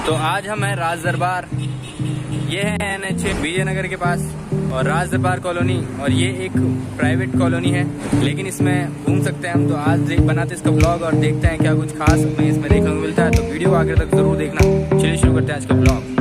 तो आज हम हैं राजदरबार, ये है NH विजयनगर के पास और राजदरबार कॉलोनी, और ये एक प्राइवेट कॉलोनी है लेकिन इसमें घूम सकते हैं हम। तो आज बनाते इसका ब्लॉग और देखते हैं क्या कुछ खास हमें इसमें देखने को मिलता है। तो वीडियो आगे तक जरूर देखना। चलिए शुरू करते हैं आज का ब्लॉग।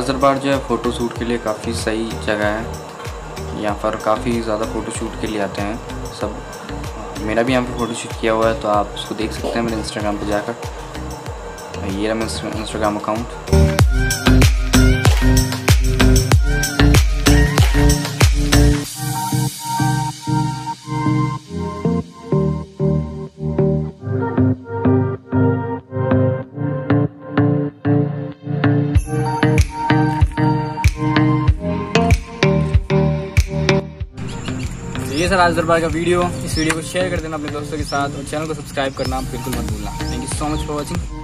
राजदरबार जो है फ़ोटो शूट के लिए काफ़ी सही जगह है। यहाँ पर काफ़ी ज़्यादा फ़ोटो शूट के लिए आते हैं सब। मेरा भी यहाँ पे फ़ोटो शूट किया हुआ है, तो आप उसको देख सकते हैं मेरे इंस्टाग्राम पे जाकर। ये रहा मेरा इंस्टाग्राम अकाउंट। ये सर राजदरबार का वीडियो। इस वीडियो को शेयर कर देना अपने दोस्तों के साथ और चैनल को सब्सक्राइब करना बिल्कुल मत भूलना। Thank you so much for watching.